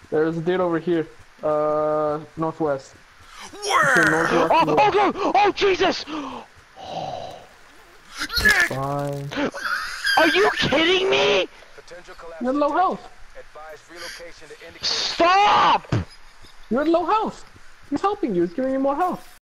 There's a dude over here. Northwest. Okay, Where? northwest. Oh, North. oh, God. Oh, Jesus! Fine. Are you kidding me? Potential You're collapse at low detected. health. Advise relocation to indicated. Stop! You're at low health. He's helping you. He's giving you more health.